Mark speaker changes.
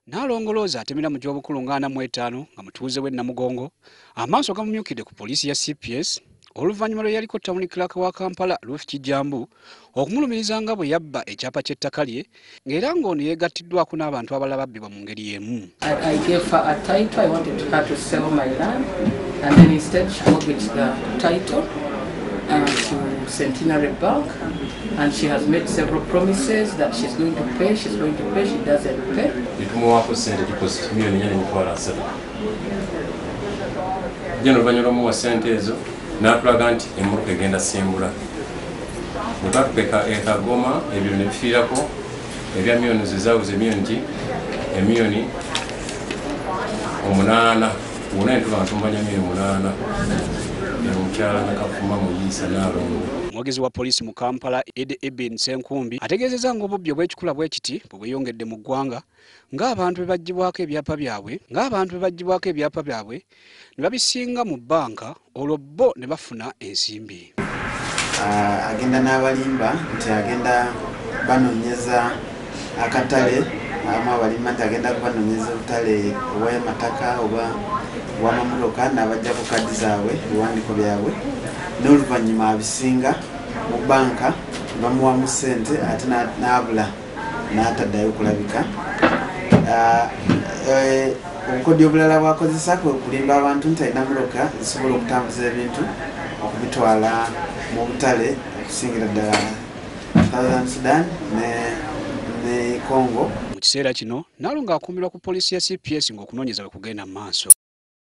Speaker 1: Nalongo Rose atemera mu gy'obukulu nga 45 nga mutuuze w'e Namugongo amaaso gamumyukidde ku poliisi ya CPS oluvannyuma lwe yaliko tawuni clerk wa Kampala Ruth Kijambu okumulumiriza nga bwe yabba ekyapa ky'ettaka lye ng'era ng'ono yeegattiddwako n'abantu abalala babbibwa mu ngeri y'emu.
Speaker 2: I gave her a title. I wanted her to sell my land, and then instead she mortgaged the title to Centenary Bank, and she has made several promises that she's going to pay, she doesn't pay.
Speaker 3: Itumuwako sente deposit milioni 4.7. Jeno oluvannyuma lw'omuwa sente ezo n'atulaga nti emmotoka egenda simbula. Bwe twatupeka ekagoma ebyo ne bifiirako ebya milioni zezaabuze emilioni 8 wonna entuba ntumbanya milioni 8 omukyala nakafuma muyisa Nalongo.
Speaker 1: Omwogezi wa poliisi mu Kampala Ibn Senkumbi ategeezezza ng'obubbi obw'ekikula bwe kiti bwe bweyongedde mu ggwanga ng'abantu be baggyibwako ebyapa byabwe ne babisinga mu bbanka olwo bo ne bafuna ensimbi.
Speaker 4: Agenda n'abalimba nti agenda banoonyeza akatale abalimba nti agenda kubanoonyeza obutale obw'amataka oba obw'amamotoka n'abajja ku kaddi zaabwe ebiwandiiko byabwe n'oluvannyuma abisinga mu bbanka bamuwamu ssente ate n'abula n'ataddayo kulabika. Obukodyo obulala bwakozesa kwe kulimba abantu nti alina motoka zisobola okutambuza ebintu okubitwala mu butale okusingira ddala Southern Sudan ne Congo.
Speaker 1: Mu kiseera kino Nalongo akuumirwa ku poliisi ya CPS ng'okunoonyeza bwe kugenda mu maaso.